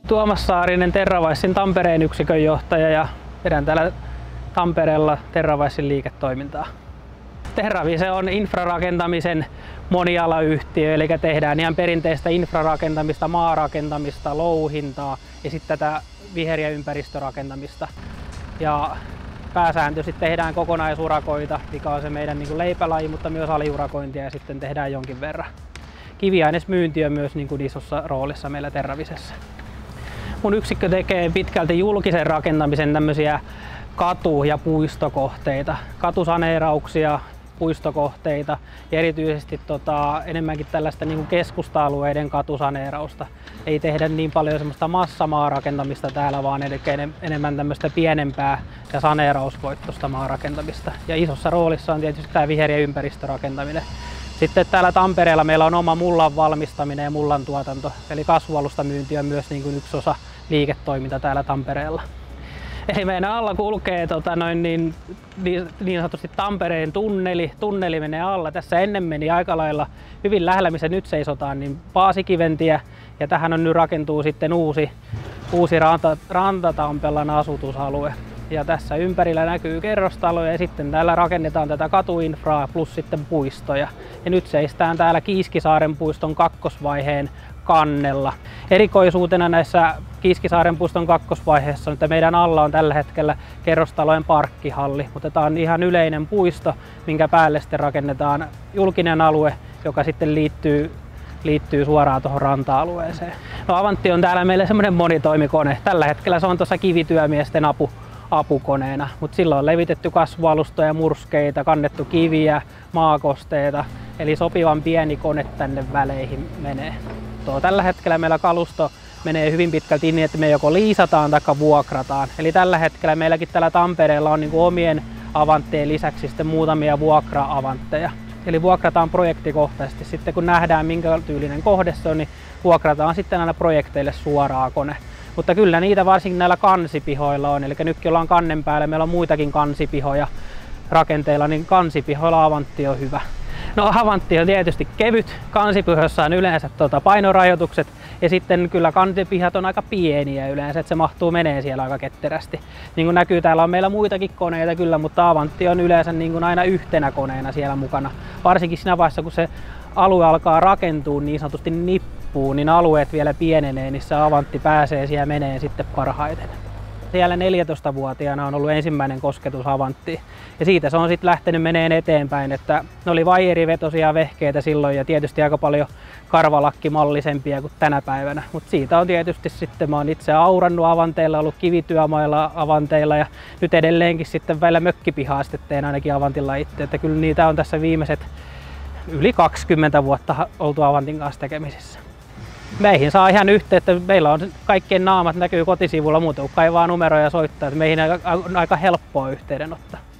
Tuomas Saarinen, TerraWisen Tampereen yksikön johtaja, ja vedän täällä Tampereella TerraWisen liiketoimintaa. TerraWise on infrarakentamisen monialayhtiö, eli tehdään ihan perinteistä infrarakentamista, maarakentamista, louhintaa ja sitten tätä viher- ja ympäristörakentamista. Ja pääsääntöisesti tehdään kokonaisurakoita, mikä on se meidän leipälaji, mutta myös aliurakointia, ja sitten tehdään jonkin verran. Kiviainesmyynti on myös isossa roolissa meillä TerraWisessa. Mun yksikkö tekee pitkälti julkisen rakentamisen tämmöisiä katu- ja puistokohteita, katusaneerauksia, puistokohteita ja erityisesti enemmänkin tällaista keskusta-alueiden katusaneerausta. Ei tehdä niin paljon semmoista massamaarakentamista täällä, vaan enemmän tämmöistä pienempää ja saneerausvoittoista maarakentamista. Ja isossa roolissa on tietysti tämä viher- ja ympäristörakentaminen. Sitten täällä Tampereella meillä on oma mullan valmistaminen ja mullan tuotanto, eli kasvualustamyynti on myös yksi osa liiketoiminta täällä Tampereella. Eli meidän alla kulkee niin sanotusti Tampereen tunneli. Tunneli menee alla. Tässä ennen meni aika lailla hyvin lähellä, missä nyt seisotaan, niin Paasikiventiä. Ja tähän on nyt rakentuu sitten uusi Rantatampelan asutusalue. Ja tässä ympärillä näkyy kerrostaloja ja sitten täällä rakennetaan tätä katuinfraa plus sitten puistoja. Ja nyt seistään täällä Kiiskisaaren puiston kakkosvaiheen kannella. Erikoisuutena näissä Kiiskisaaren puiston kakkosvaiheessa on, että meidän alla on tällä hetkellä kerrostalojen parkkihalli, mutta tämä on ihan yleinen puisto, minkä päälle sitten rakennetaan julkinen alue, joka sitten liittyy suoraan tuohon ranta-alueeseen. No Avantti on täällä meillä semmoinen monitoimikone. Tällä hetkellä se on tuossa kivityömiesten apukoneena, mutta silloin on levitetty kasvualustoja, murskeita, kannettu kiviä, maakosteita, eli sopivan pieni kone tänne väleihin menee. Tällä hetkellä meillä kalusto menee hyvin pitkälti niin, että me joko liisataan tai vuokrataan. Eli tällä hetkellä meilläkin täällä Tampereella on omien Avantteen lisäksi sitten muutamia vuokra-avantteja. Eli vuokrataan projektikohtaisesti. Sitten kun nähdään minkä tyylinen kohde se on, niin vuokrataan sitten aina projekteille suoraan kone. Mutta kyllä niitä varsinkin näillä kansipihoilla on. Eli nytkin ollaan kannen päällä, meillä on muitakin kansipihoja rakenteilla, niin kansipihoilla Avantti on hyvä. No Avantti on tietysti kevyt, kansipihoissa on yleensä painorajoitukset ja sitten kyllä kansipihat on aika pieniä yleensä, että se mahtuu menee siellä aika ketterästi. Niin kuin näkyy, täällä on meillä muitakin koneita kyllä, mutta Avantti on yleensä aina yhtenä koneena siellä mukana. Varsinkin siinä vaiheessa, kun se alue alkaa rakentua niin sanotusti nippuun, niin alueet vielä pienenee, niin se Avantti pääsee siellä menee sitten parhaiten. Siellä 14-vuotiaana on ollut ensimmäinen kosketus Avanttiin ja siitä se on sitten lähtenyt meneen eteenpäin, että ne oli vaijerivetoisia vehkeitä silloin ja tietysti aika paljon karvalakkimallisempia kuin tänä päivänä, mutta siitä on tietysti sitten mä oon itse aurannut Avanteilla, ollut kivityömailla Avanteilla ja nyt edelleenkin sitten välillä mökkipihaa sitten teen ainakin Avantilla itse, että kyllä niitä on tässä viimeiset yli 20 vuotta oltu Avantin kanssa tekemisissä. Meihin saa ihan yhteyttä, meillä on kaikkien naamat näkyy kotisivulla muuta kuin kaivaa numeroja ja soittaa, että meihin on aika helppoa yhteydenottaa.